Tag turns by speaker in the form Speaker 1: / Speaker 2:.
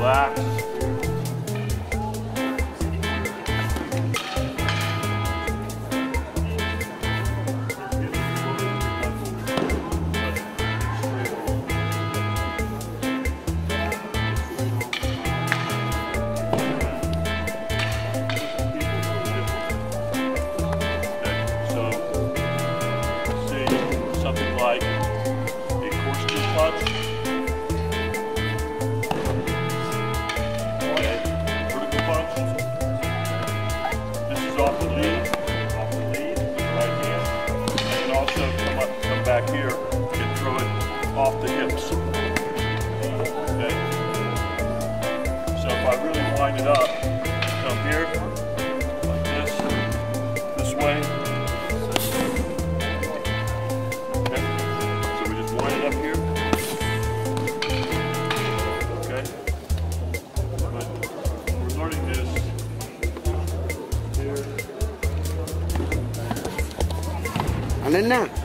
Speaker 1: relax. Like a corkscrew punch. Okay, vertical punch. This is off the lead, right hand. And also come back here and throw it off the hips. Okay. So if I really wind it up, come here, like this way. Up here. Okay. But we're learning this here.
Speaker 2: Ano na?